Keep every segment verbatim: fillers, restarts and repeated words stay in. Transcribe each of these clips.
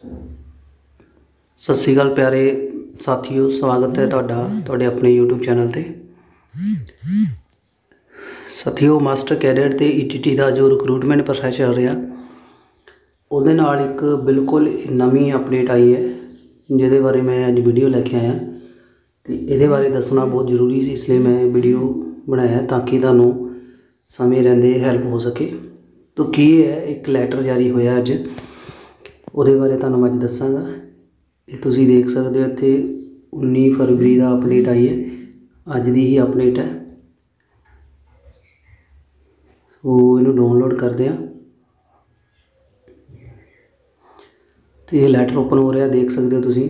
सत श्री अकाल प्यारे साथियों, स्वागत है तुहाडा तुहाडे अपने यूट्यूब चैनल ते। साथियों, मास्टर कैडेट ते ई टी टी का जो रिक्रूटमेंट प्रोसैस चल रहा उहदे नाल एक बिल्कुल नवीं अपडेट आई है जिहदे बारे मैं अज वीडियो लैके आया। तो ये बारे दसना बहुत जरूरी सी, इसलिए मैं वीडियो बनाया ताकि तुहानूं समय रहिंदे हैल्प हो सके। तो की है, एक लैटर जारी होया अज, उहदे बारे तुहानूं मैं अज दसांगा। ये तुसीं देख सकते हो, इत्थे उन्नी फरवरी का अपडेट आई है, अज की ही अपडेट है। सो इनू डाउनलोड करते हैं। तो ये लैटर ओपन हो रहा, देख सकते हो तुसीं।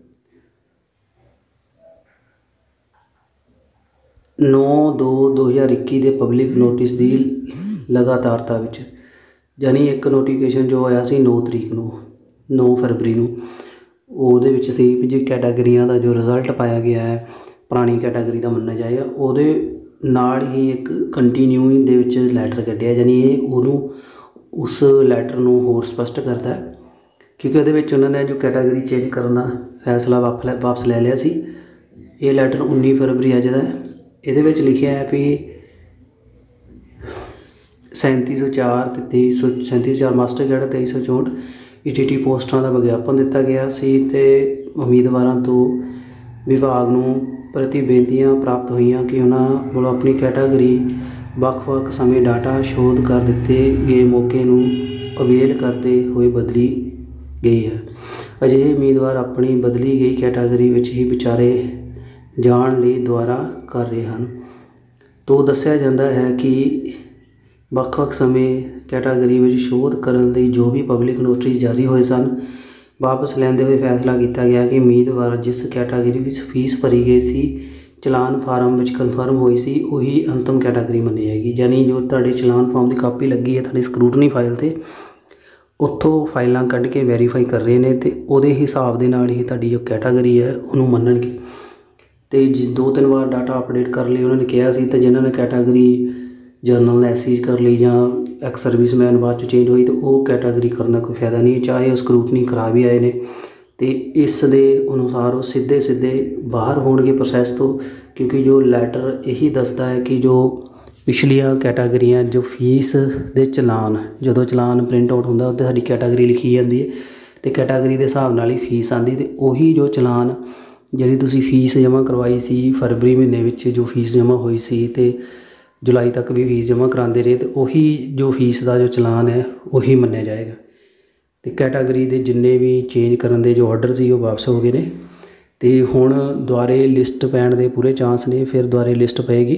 नौ दो दो हज़ार इक्की के पब्लिक नोटिस की लगातारता विच, यानी एक नोटिफिकेशन जो होया सी नौ तरीक नूं नौ फरवरी नूं, ਉਹਦੇ ਵਿੱਚ ਸੀ जी कैटागरियां का जो रिजल्ट पाया गया है पुरानी कैटागरी का मन्ना जाएगा, ਉਹਦੇ ਨਾਲ ही एक कंटिन्यूइंग ਦੇ ਵਿੱਚ ਲੈਟਰ ਕੱਢਿਆ, यानी ये ਉਹਨੂੰ उस लैटर ਨੂੰ ਹੋਰ ਸਪਸ਼ਟ करता है, क्योंकि ਉਹਦੇ ਵਿੱਚ ਉਹਨਾਂ ਨੇ जो कैटागरी चेंज करने का फैसला वापस वापस ले लिया सी। ये लैटर उन्नी फरवरी अज का है। ये लिखा है भी सैंती सौ चार ते तेईस सौ सैंती सौ चार मास्टर कैडेट तेईस सौ चौंठ ई टी टी पोस्टां का विज्ञापन दिता गया सी ते उम्मीदवारों तो विभाग नूं प्रति बेनतियां प्राप्त हुई कि उन्होंने कोलों अपनी कैटागरी ਵੱਖ-ਵੱਖ समय डाटा शोध कर दिते गए मौके नूं अवेल करते हुए बदली गई है। अजिहे उम्मीदवार अपनी बदली गई कैटागरी विच ही विचारे जाण लई दुआरा कर रहे हैं। तो दस्सिया जाता है कि ਵੱਖ-ਵੱਖ समय कैटागरी में शोध करने लई जो भी पब्लिक नोटिस जारी होए सन, वापस लैंदे हुए फैसला किया गया कि उम्मीदवार जिस कैटागरी में फीस भरी गई सी चलान फार्म में कन्फर्म हुई सी उही अंतिम कैटागरी मनी जाएगी। यानी जो तुहाडे चलान फॉर्म की कापी लगी है तुहाडी स्क्रूटनी फाइल ते, उत्थों फाइलां कढ़ के वैरीफाई कर रहे हैं, तो उहदे हिसाब दे नाल ही तुहाडी जो कैटागरी है उन्होंने मनणगे। तो ज दो तीन बार डाटा अपडेट कर लिए उन्होंने कहा सी, तो जिन्होंने कैटागरी जरनल एसीज कर ली या एक्स सर्विसमैन बाद चेंज हुई, तो वो कैटागरी करने कोई फायदा नहीं, चाहे वो स्क्रूटनी करा भी आए ने। तो इस दे अनुसार वो सीधे सीधे बाहर होणगे प्रोसैस तो, क्योंकि जो लैटर यही दसदा है कि जो पिछलियां कैटागरियां जो फीस दे चलान जो चलान प्रिंट आउट होंदा उत्ते साडी कैटागरी लिखी जाती है, तो कैटागरी के हिसाब नाल ही फीस आती। तो उही जो चलान जिहड़ी तुसीं फीस जमा करवाई सी फरवरी महीने विच जो फीस जमा हुई सी, तो जुलाई तक भी फीस जमा कराते रहे, तो उही जो फीस का जो चलान है उही मन्निया जाएगा। तो कैटागरी के जिन्ने भी चेंज करने के जो ऑर्डर से वो वापस हो गए ने, तो हुण दुआरे लिस्ट पैण के पूरे चांस ने, फिर दुआरे लिस्ट पेगी।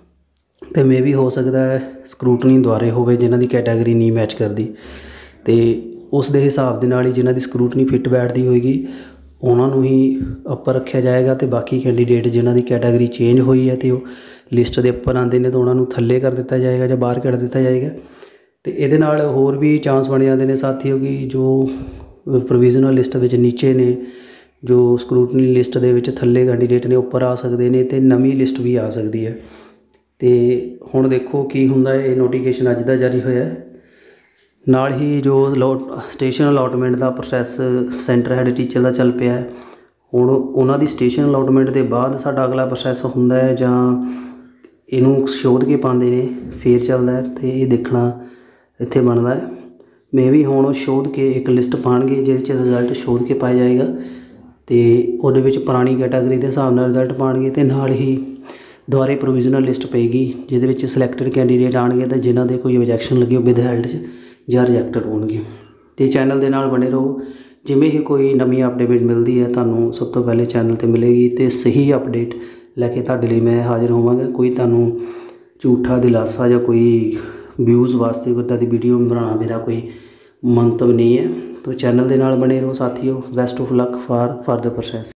तो मे भी हो सकता है स्क्रूटनी दुआरे होवे जिन्हां दी कैटागरी नहीं मैच करती, तो उस दे हिसाब दे नाल ही जिन्हां दी स्क्रूटनी फिट बैठती होएगी उन्होंने ही अपर रखा जाएगा। तो बाकी कैंडीडेट जिन्हां दी कैटागरी चेंज हुई है तो लिस्ट के उपर आते हैं, तो उन्होंने थल्ले कर दिता जाएगा या बाहर कढ़ दिता जाएगा। तो ये होर भी चांस बन जाते हैं साथियों कि जो प्रोविजनल लिस्ट के नीचे ने जो स्क्रूटनी लिस्ट के थल्ले कैंडीडेट ने उपर आ सकते हैं, तो नवीं लिस्ट भी आ सकती है। तो हुण देखो की हुंदा है। नोटिफिकेशन अज का जारी होया है, नाल ही जो अलॉट स्टेशन अलॉटमेंट का प्रोसैस सेंटर हैड टीचर का चल पिया है। हुण उन्हां दी स्टेशन अलॉटमेंट के बाद साडा अगला प्रोसैस हुंदा है जां इनू शोध के पाते हैं फिर चलता है। तो ये देखना इत्थे बनता है। मे भी हुण शोध के एक लिस्ट पाएंगे जिस रिजल्ट शोध के पाया जाएगा, तो उहदे विच पुरानी कैटागरी के हिसाब नाल रिजल्ट पाएंगे, तो नाल ही दुआरे प्रोविजनल लिस्ट पेगी जिहदे विच सिलैक्टेड कैंडीडेट आएंगे, तो जिन्हां दे कोई ऑब्जैक्शन लगे विद हेल्ड या रिजैक्टेड होणगे। तो चैनल के नाल बने रहो, जिमें ही कोई नवीं अपडेट मिलती है तुहानूं सब तो पहले चैनल पर मिलेगी, तो सही अपडेट लैके तुहाडे लई मैं हाज़र होवांगा। कोई तुहानूं झूठा दिलासा या कोई व्यूज़ वास्ते कोई दी वीडियो बनाना मेरा कोई मंतव नहीं है। तो चैनल के नाल बने रहो साथियों। Best of luck for for the process.